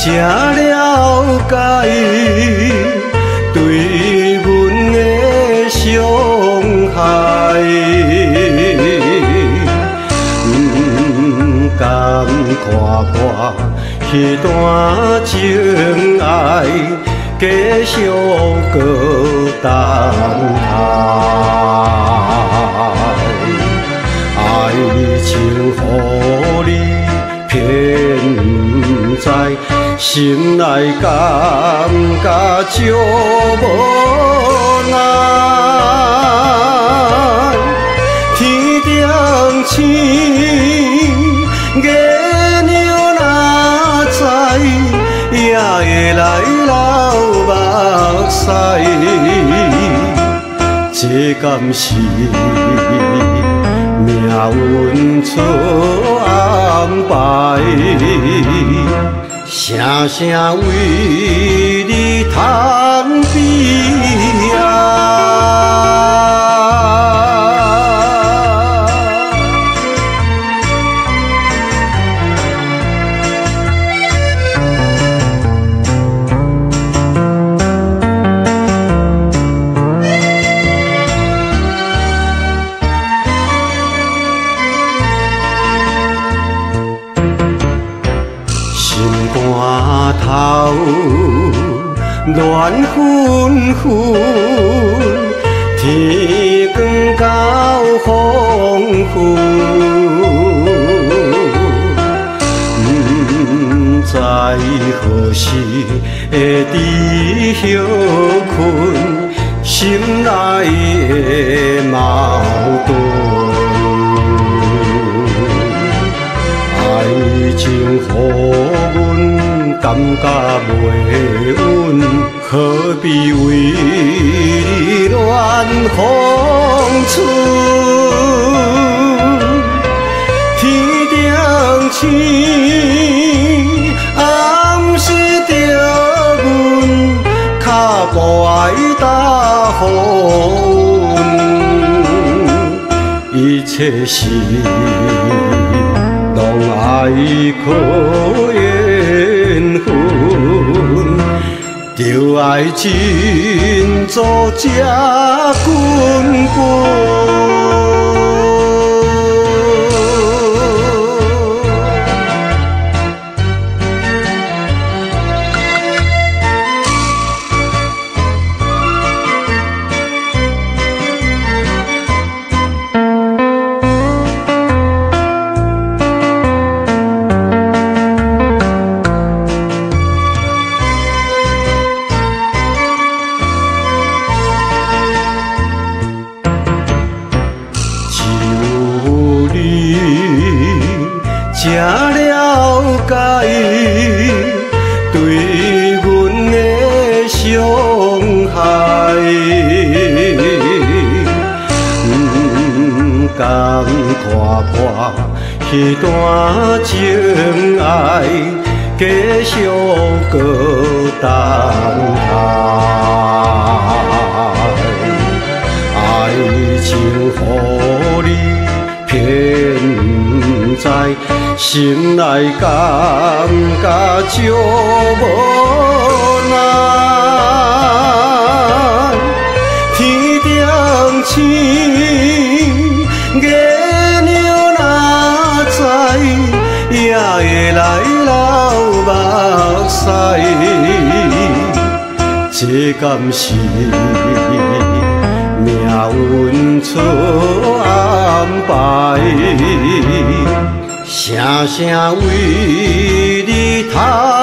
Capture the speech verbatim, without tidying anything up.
才了解对阮的伤害。不甘看破迄段情爱，继续搁等待。爱情予你骗不知，心内感觉足无奈。天定星，月亮若知，也会来流目屎。这敢是命运出安排？声声为你叹悲哀。寒透乱纷纷，天光到黄昏，不知何时会知晓困心内的矛盾。爱情予感觉袂稳，何必为你乱风吹？天定星，暗示着阮脚步爱搭风，一切是拢爱可缘分，着爱真做才滚滚。才了解对阮的伤害，不甘看破迄段情爱，继续搁等待。爱情予你骗不知，心内感觉足无奈。天定星，月亮若知，也会来流目屎。这敢是命运出安排？声声为你叹。